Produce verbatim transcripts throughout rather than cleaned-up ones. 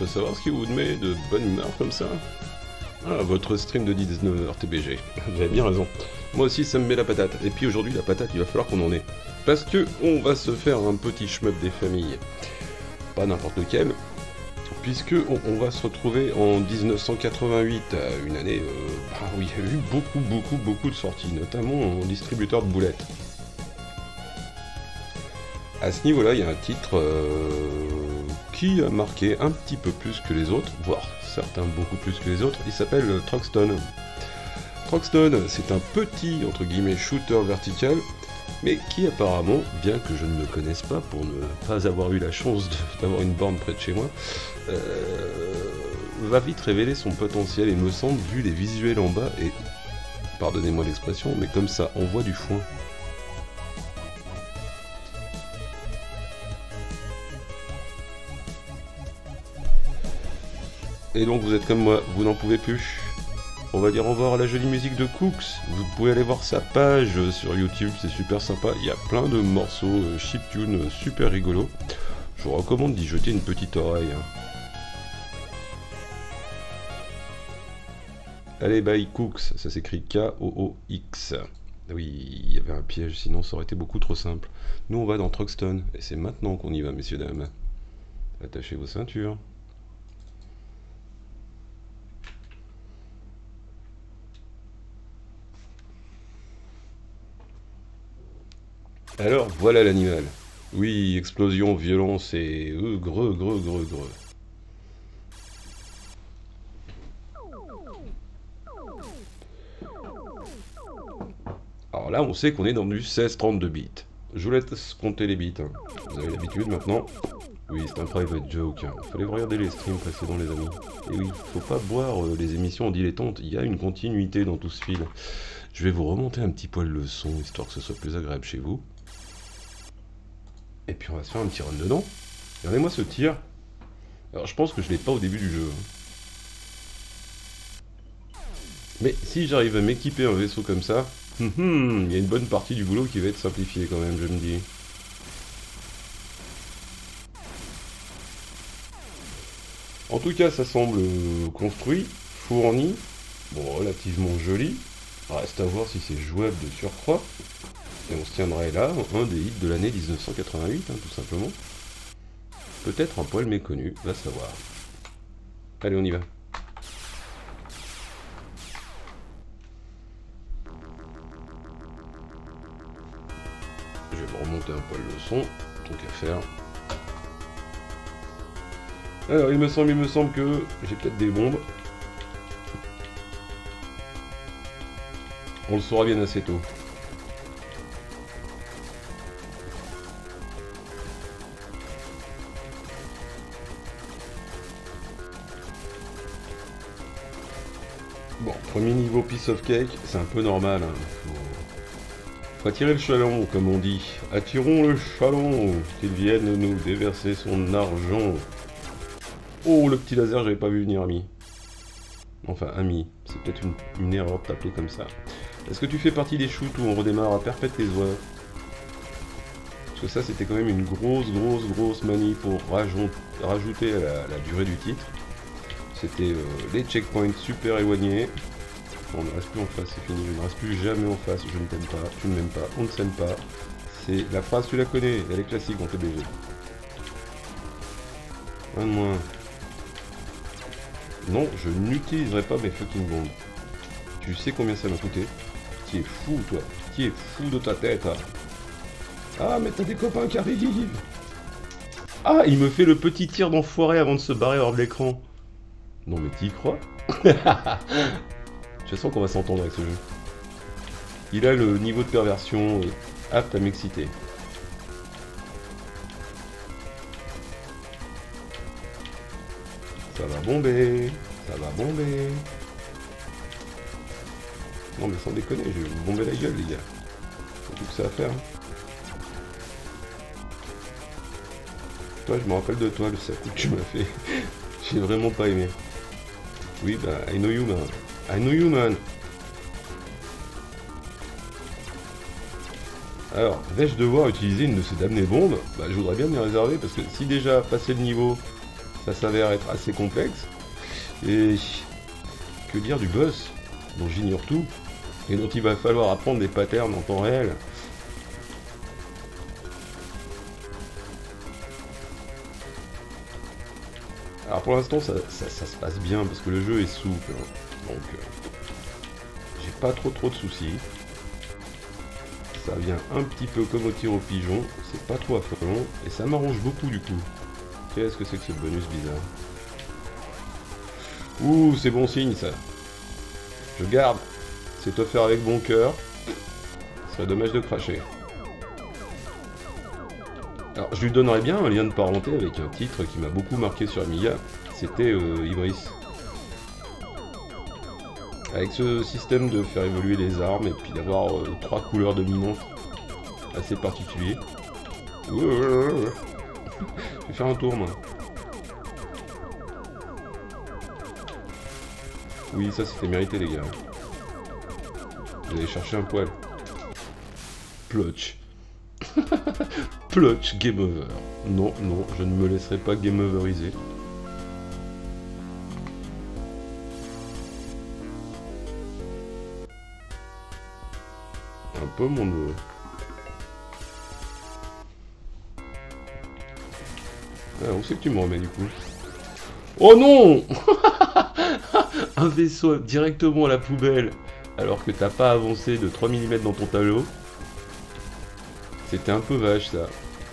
peux savoir ce qui vous met de bonne humeur comme ça? Ah, votre stream de dix-neuf heures T B G. Vous avez bien raison. Moi aussi, ça me met la patate. Et puis aujourd'hui, la patate, il va falloir qu'on en ait. Parce que on va se faire un petit shmup des familles. Pas n'importe lequel. Puisque on, on va se retrouver en mille neuf cent quatre-vingt-huit, une année euh, bah, où il y a eu beaucoup, beaucoup, beaucoup de sorties, notamment en distributeur de boulettes. À ce niveau-là, il y a un titre euh, qui a marqué un petit peu plus que les autres, voire certains beaucoup plus que les autres. Il s'appelle Truxton. Truxton, c'est un petit, entre guillemets, shooter vertical, mais qui apparemment, bien que je ne le connaisse pas, pour ne pas avoir eu la chance d'avoir une borne près de chez moi, euh, va vite révéler son potentiel, et me semble, vu les visuels en bas, et pardonnez-moi l'expression, mais comme ça envoie du foin. Et donc vous êtes comme moi, vous n'en pouvez plus. On va dire au revoir à la jolie musique de Cooks. Vous pouvez aller voir sa page sur YouTube, c'est super sympa. Il y a plein de morceaux euh, chiptune super rigolos. Je vous recommande d'y jeter une petite oreille. Hein. Allez, bye Cooks, ça s'écrit K O O X. Oui, il y avait un piège, sinon ça aurait été beaucoup trop simple. Nous on va dans Truxton, et c'est maintenant qu'on y va, messieurs, dames. Attachez vos ceintures. Alors, voilà l'animal. Oui, explosion, violence et... Euh, greux, greux, greux, greux. Alors là, on sait qu'on est dans du seize trente-deux bits. Je vous laisse compter les bits. Hein. Vous avez l'habitude maintenant. Oui, c'est un private joke. Hein. Fallait regarder les streams précédents, les amis. Et oui, faut pas boire euh, les émissions en dilettante. Il y a une continuité dans tout ce fil. Je vais vous remonter un petit poil le son, histoire que ce soit plus agréable chez vous. Et puis on va se faire un petit run dedans. Regardez-moi ce tir. Alors je pense que je l'ai pas au début du jeu. Mais si j'arrive à m'équiper un vaisseau comme ça, hum, hum, il y a une bonne partie du boulot qui va être simplifiée quand même, je me dis. En tout cas, ça semble construit, fourni, bon, relativement joli. Reste à voir si c'est jouable de surcroît. Et on se tiendrait là, un des hits de l'année mille neuf cent quatre-vingt-huit, hein, tout simplement. Peut-être un poil méconnu, va savoir. Allez, on y va. Je vais me remonter un poil le son, tant qu'à faire. Alors, il me semble, il me semble que j'ai peut-être des bombes. On le saura bien assez tôt. Bon, premier niveau piece of cake, c'est un peu normal. Hein. Faut... Faut attirer le chaland, comme on dit. Attirons le chaland, qu'il vienne nous déverser son argent. Oh, le petit laser, j'avais pas vu venir, ami. Enfin, ami, c'est peut-être une, une erreur de t'appeler comme ça. Est-ce que tu fais partie des shoots où on redémarre à perpète les oies? Parce que ça, c'était quand même une grosse, grosse, grosse manie pour rajouter à la, la durée du titre. C'était euh, les checkpoints super éloignés. On ne reste plus en face, c'est fini. Je ne reste plus jamais en face. Je ne t'aime pas, tu ne m'aimes pas, on ne s'aime pas. C'est la phrase, tu la connais, elle est classique en T B G. Un de moins. Non, je n'utiliserai pas mes fucking bombes. Tu sais combien ça m'a coûté? Tu es fou, toi. Tu es fou de ta tête. Hein. Ah, mais t'as des copains qui arrivent. Ah, il me fait le petit tir d'enfoiré avant de se barrer hors de l'écran. Non, mais t'y crois? Je sens qu'on va s'entendre avec ce jeu. Il a le niveau de perversion euh, apte à m'exciter. Ça va bomber, ça va bomber. Non mais sans déconner, je vais vous bomber la gueule les gars. C'est tout que ça à faire. Hein. Toi, je me rappelle de toi, le sac que tu m'as fait. J'ai vraiment pas aimé. Oui, bah, I know you man. I know you man. Alors, vais-je devoir utiliser une de ces damnées bombes? Bah, je voudrais bien me les réserver parce que si déjà passer le niveau, ça s'avère être assez complexe. Et que dire du boss, dont j'ignore tout, et dont il va falloir apprendre des patterns en temps réel. Alors pour l'instant ça, ça, ça se passe bien parce que le jeu est souple, donc euh, j'ai pas trop trop de soucis. Ça vient un petit peu comme au tir au pigeon, c'est pas trop affolant, et ça m'arrange beaucoup du coup. Qu'est-ce que c'est que ce bonus bizarre? Ouh, c'est bon signe ça. Je garde. C'est offert avec bon cœur. Ce serait dommage de cracher. Alors, je lui donnerais bien un lien de parenté avec un titre qui m'a beaucoup marqué sur Amiga. C'était euh, Ibris. Avec ce système de faire évoluer les armes et puis d'avoir euh, trois couleurs dominantes assez particuliers. Je vais faire un tour, moi. Oui, ça c'était mérité, les gars. Vous allez chercher un poil. Plotch. Plotch, game over. Non, non, je ne me laisserai pas game overiser. Un peu mon neveu. Ah, où c'est que tu me remets du coup? Oh non! Un vaisseau directement à la poubelle alors que t'as pas avancé de trois millimètres dans ton tableau. C'était un peu vache ça.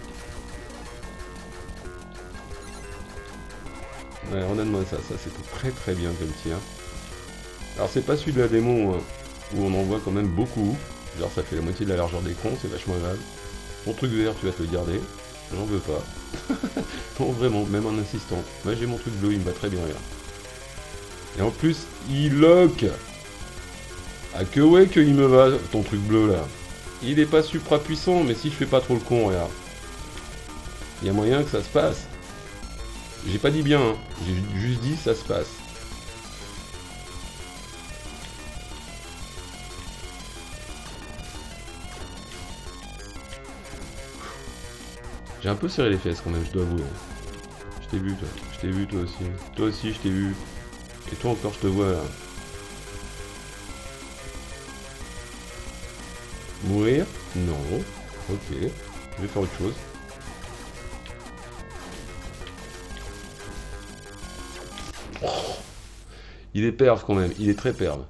Ouais, redonne-moi ça, ça c'était très très bien comme tir. Alors c'est pas celui de la démo hein, où on en voit quand même beaucoup. Genre ça fait la moitié de la largeur d'écran, c'est vachement grave. Ton truc vert tu vas te le garder. J'en veux pas. Non vraiment, même en insistant. Moi j'ai mon truc bleu, il me va très bien là. Et en plus, il lock. Ah que ouais que il me va, ton truc bleu là. Il est pas supra puissant, mais si je fais pas trop le con, regarde. Il y a moyen que ça se passe. J'ai pas dit bien, hein. J'ai juste dit ça se passe. J'ai un peu serré les fesses quand même, je dois avouer. Je t'ai vu toi, je t'ai vu toi aussi. Toi aussi je t'ai vu. Et toi encore je te vois là. Mourir? Non. Ok. Je vais faire autre chose. Oh, il est perve quand même, il est très perve.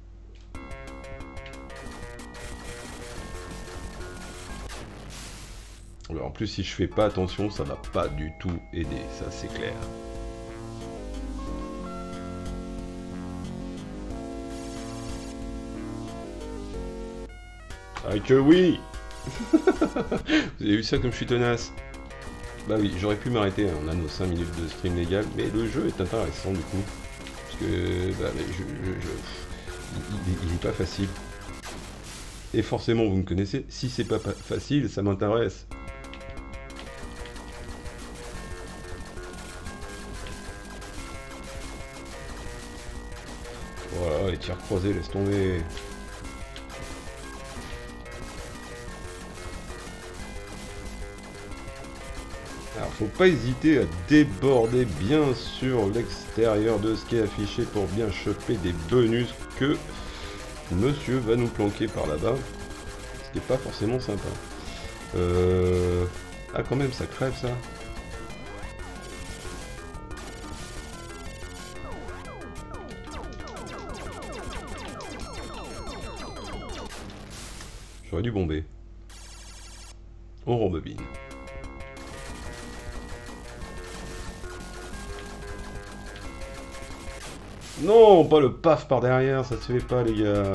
Alors, en plus si je fais pas attention, ça va pas du tout aider, ça c'est clair. Ah que oui. Vous avez vu ça comme je suis tenace? Bah oui, j'aurais pu m'arrêter, hein. On a nos cinq minutes de stream légal, mais le jeu est intéressant du coup. Parce que bah, mais je, je, je... Il, il est pas facile. Et forcément vous me connaissez, si c'est pas facile, ça m'intéresse. Voilà, les tirs croisés, laisse tomber. Alors faut pas hésiter à déborder bien sûr l'extérieur de ce qui est affiché pour bien choper des bonus que monsieur va nous planquer par là-bas. Ce qui n'est pas forcément sympa. Euh... Ah quand même ça crève ça. J'aurais dû bomber. On rembobine. Non, pas le paf par derrière, ça se fait pas les gars.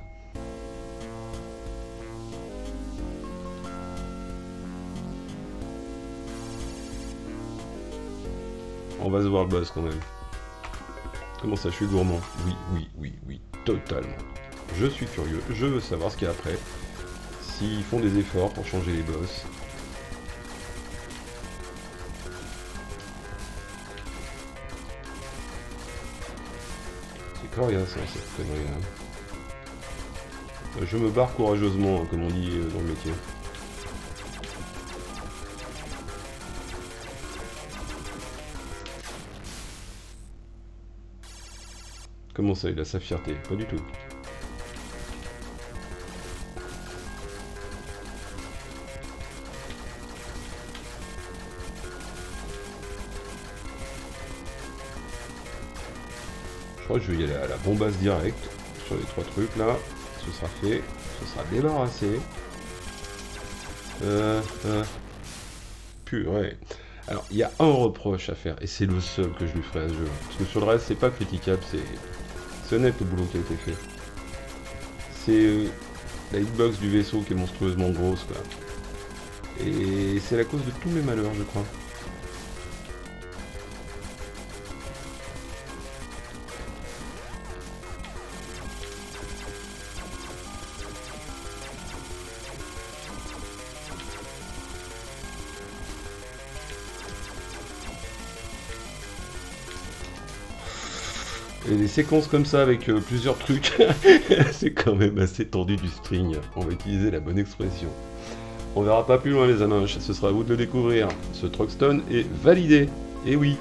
On va se voir le boss quand même. Comment ça, je suis gourmand? Oui, oui, oui, oui, totalement. Je suis curieux, je veux savoir ce qu'il y a après. S'ils font des efforts pour changer les boss. C'est coriace ça, cette connerie là. Je me barre courageusement, hein, comme on dit dans le métier. Comment ça, il a sa fierté? Pas du tout. Je crois que je vais y aller à la bombasse direct sur les trois trucs là. Ce sera fait, ce sera débarrassé. Euh, euh, purée. Alors, il y a un reproche à faire, et c'est le seul que je lui ferai à ce jeu. Parce que sur le reste, c'est pas critiquable, c'est honnête le boulot qui a été fait. C'est euh, la hitbox du vaisseau qui est monstrueusement grosse, quoi. Et c'est la cause de tous mes malheurs, je crois. Et des séquences comme ça avec euh, plusieurs trucs, c'est quand même assez tendu du string. On va utiliser la bonne expression. On verra pas plus loin les amoches, ce sera à vous de le découvrir. Ce Truckstone est validé, et oui.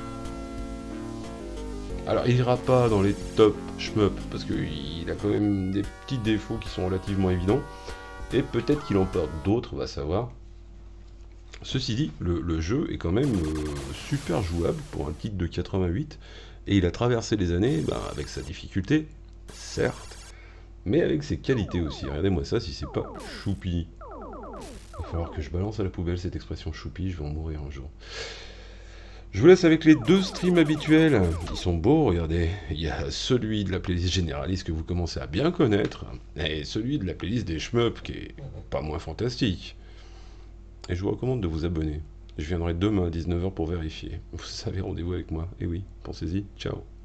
Alors il ira pas dans les top shmup, parce qu'il a quand même des petits défauts qui sont relativement évidents. Et peut-être qu'il en porte d'autres, on va savoir. Ceci dit, le, le jeu est quand même euh, super jouable pour un titre de quatre-vingt-huit. Et il a traversé les années ben, avec sa difficulté, certes, mais avec ses qualités aussi. Regardez-moi ça, si c'est pas choupi. Il va falloir que je balance à la poubelle cette expression choupi, je vais en mourir un jour. Je vous laisse avec les deux streams habituels. Ils sont beaux, regardez. Il y a celui de la playlist généraliste que vous commencez à bien connaître, et celui de la playlist des shmups qui est pas moins fantastique. Et je vous recommande de vous abonner. Je viendrai demain à dix-neuf heures pour vérifier. Vous savez, rendez-vous avec moi. Et oui, pensez-y. Ciao.